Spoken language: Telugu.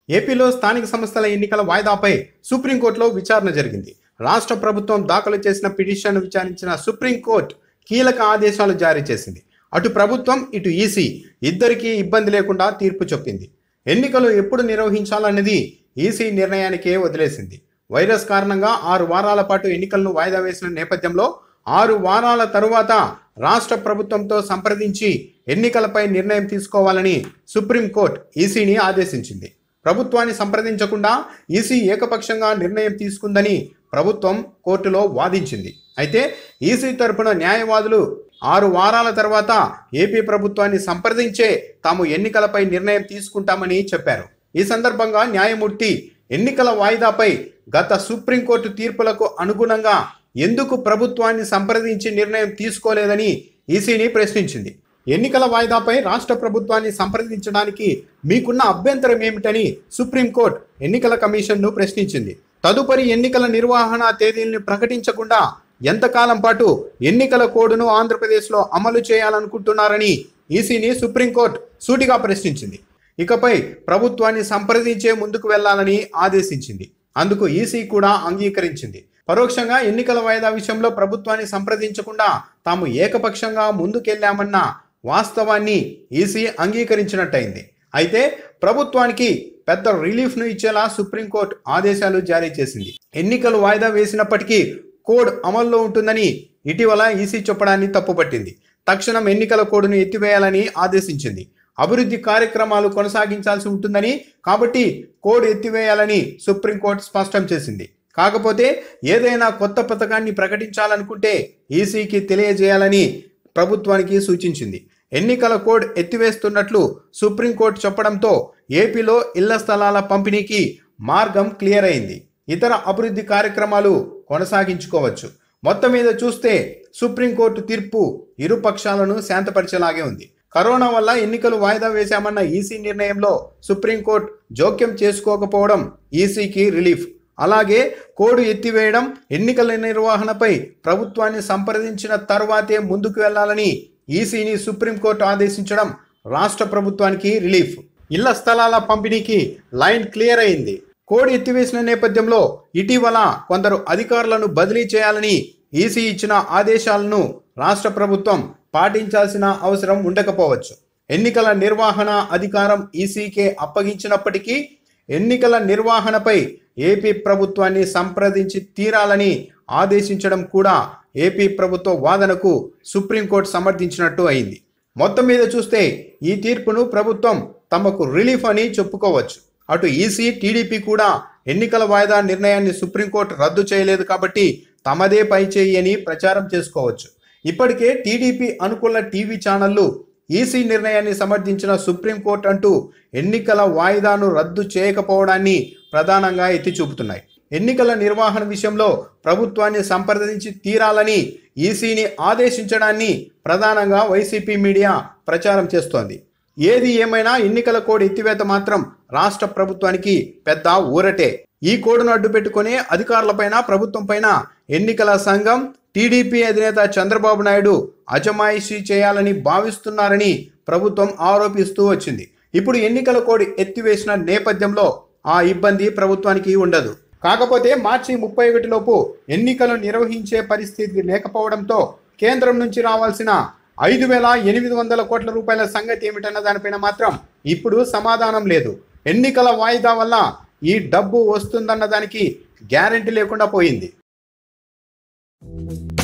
ఏపీలో స్థానిక సంస్థల ఎన్నికల వాయిదాపై సుప్రీంకోర్టులో విచారణ జరిగింది. రాష్ట్ర ప్రభుత్వం దాఖలు చేసిన పిటిషన్ను విచారించిన సుప్రీంకోర్టు కీలక ఆదేశాలు జారీ చేసింది. అటు ప్రభుత్వం ఇటు ఈసీ ఇద్దరికీ ఇబ్బంది లేకుండా తీర్పు చెప్పింది. ఎన్నికలు ఎప్పుడు నిర్వహించాలన్నది ఈసీ నిర్ణయానికే వదిలేసింది. వైరస్ కారణంగా 6 వారాల పాటు ఎన్నికలను వాయిదా వేసిన నేపథ్యంలో 6 వారాల తరువాత రాష్ట్ర ప్రభుత్వంతో సంప్రదించి ఎన్నికలపై నిర్ణయం తీసుకోవాలని సుప్రీంకోర్టు ఈసీని ఆదేశించింది. ప్రభుత్వాన్ని సంప్రదించకుండా ఈసీ ఏకపక్షంగా నిర్ణయం తీసుకుందని ప్రభుత్వం కోర్టులో వాదించింది. అయితే ఈసీ తరపున న్యాయవాదులు 6 వారాల తర్వాత ఏపీ ప్రభుత్వాన్ని సంప్రదించే తాము ఎన్నికలపై నిర్ణయం తీసుకుంటామని చెప్పారు. ఈ సందర్భంగా న్యాయమూర్తి ఎన్నికల వాయిదాపై గత సుప్రీంకోర్టు తీర్పులకు అనుగుణంగా ఎందుకు ప్రభుత్వాన్ని సంప్రదించి నిర్ణయం తీసుకోలేదని ఈసీని ప్రశ్నించింది. ఎన్నికల వాయిదాపై రాష్ట్ర ప్రభుత్వాన్ని సంప్రదించడానికి మీకున్న అభ్యంతరం ఏమిటని సుప్రీంకోర్టు ఎన్నికల కమిషన్ను ప్రశ్నించింది. తదుపరి ఎన్నికల నిర్వహణ తేదీల్ని ప్రకటించకుండా ఎంతకాలం పాటు ఎన్నికల కోడ్ను ఆంధ్రప్రదేశ్లో అమలు చేయాలనుకుంటున్నారని ఈసీని సుప్రీంకోర్టు సూటిగా ప్రశ్నించింది. ఇకపై ప్రభుత్వాన్ని సంప్రదించే ముందుకు వెళ్లాలని ఆదేశించింది. అందుకు ఈసీ కూడా అంగీకరించింది. పరోక్షంగా ఎన్నికల వాయిదా విషయంలో ప్రభుత్వాన్ని సంప్రదించకుండా తాము ఏకపక్షంగా ముందుకెళ్లామన్న వాస్తవాన్ని ఈసీ అంగీకరించినట్టయింది. అయితే ప్రభుత్వానికి పెద్ద రిలీఫ్ను ఇచ్చేలా సుప్రీంకోర్టు ఆదేశాలు జారీ చేసింది. ఎన్నికలు వాయిదా వేసినప్పటికీ కోడ్ అమల్లో ఉంటుందని ఇటీవల ఈసీ చెప్పడాన్ని తప్పుపట్టింది. తక్షణం ఎన్నికల కోడ్ను ఎత్తివేయాలని ఆదేశించింది. అభివృద్ధి కార్యక్రమాలు కొనసాగించాల్సి ఉంటుందని, కాబట్టి కోడ్ ఎత్తివేయాలని సుప్రీంకోర్టు స్పష్టం చేసింది. కాకపోతే ఏదైనా కొత్త పథకాన్ని ప్రకటించాలనుకుంటే ఈసీకి తెలియజేయాలని ప్రభుత్వానికి సూచించింది. ఎన్నికల కోడ్ ఎత్తివేస్తున్నట్లు సుప్రీంకోర్టు చెప్పడంతో ఏపీలో ఇళ్ల స్థలాల పంపిణీకి మార్గం క్లియర్ అయింది. ఇతర అభివృద్ధి కార్యక్రమాలు కొనసాగించుకోవచ్చు. మొత్తం మీద చూస్తే సుప్రీంకోర్టు తీర్పు ఇరు పక్షాలను శాంతపరిచేలాగే ఉంది. కరోనా వల్ల ఎన్నికలు వాయిదా వేశామన్న ఈసీ నిర్ణయంలో సుప్రీంకోర్టు జోక్యం చేసుకోకపోవడం ఈసీకి రిలీఫ్. అలాగే కోడ్ ఎత్తివేయడం, ఎన్నికల నిర్వహణపై ప్రభుత్వాన్ని సంప్రదించిన తర్వాతే ముందుకు వెళ్లాలని ఈసీని సుప్రీంకోర్టు ఆదేశించడం రాష్ట్ర ప్రభుత్వానికి రిలీఫ్. ఇళ్ల స్థలాల పంపిణీకి లైన్ క్లియర్ అయింది. కోడ్ ఎత్తివేసిన నేపథ్యంలో ఇటీవల కొందరు అధికారులను బదిలీ చేయాలని ఈసీ ఇచ్చిన ఆదేశాలను రాష్ట్ర ప్రభుత్వం పాటించాల్సిన అవసరం ఉండకపోవచ్చు. ఎన్నికల నిర్వహణ అధికారం ఈసీకే అప్పగించినప్పటికీ ఎన్నికల నిర్వహణపై ఏపీ ప్రభుత్వాన్ని సంప్రదించి తీరాలని ఆదేశించడం కూడా ఏపీ ప్రభుత్వ వాదనకు సుప్రీంకోర్టు సమర్థించినట్టు అయింది. మొత్తం మీద చూస్తే ఈ తీర్పును ప్రభుత్వం తమకు రిలీఫ్ అని చెప్పుకోవచ్చు. అటు ఈసీ, టీడీపీ కూడా ఎన్నికల వాయిదా నిర్ణయాన్ని సుప్రీంకోర్టు రద్దు చేయలేదు కాబట్టి తమదే పైచేయి అని ప్రచారం చేసుకోవచ్చు. ఇప్పటికే టీడీపీ అనుకూల టీవీ ఛానళ్లు ఈసీ నిర్ణయాన్ని సమర్థించిన సుప్రీంకోర్టు అంటూ ఎన్నికల వాయిదాను రద్దు చేయకపోవడాన్ని ప్రధానంగా ఎత్తి చూపుతున్నాయి. ఎన్నికల నిర్వహణ విషయంలో ప్రభుత్వాన్ని సంప్రదించి తీరాలని ఈసీని ఆదేశించడాన్ని ప్రధానంగా వైసీపీ మీడియా ప్రచారం చేస్తోంది. ఏది ఏమైనా ఎన్నికల కోడ్ ఎత్తివేత మాత్రం రాష్ట్ర ప్రభుత్వానికి పెద్ద ఊరటే. ఈ కోడ్ను అడ్డుపెట్టుకునే అధికారులపైన, ప్రభుత్వంపైన ఎన్నికల సంఘం, టీడీపీ అధినేత చంద్రబాబు నాయుడు అజమాయిషీ చేయాలని భావిస్తున్నారని ప్రభుత్వం ఆరోపిస్తూ వచ్చింది. ఇప్పుడు ఎన్నికల కోడ్ ఎత్తివేసిన నేపథ్యంలో ఆ ఇబ్బంది ప్రభుత్వానికి ఉండదు. కాకపోతే మార్చి 31 లోపు ఎన్నికలు నిర్వహించే పరిస్థితి లేకపోవడంతో కేంద్రం నుంచి రావాల్సిన 5,800 కోట్ల రూపాయల సంగతి ఏమిటన్న దానిపైన మాత్రం ఇప్పుడు సమాధానం లేదు. ఎన్నికల వాయిదా వల్ల ఈ డబ్బు వస్తుందన్న దానికి గ్యారెంటీ లేకుండా పోయింది.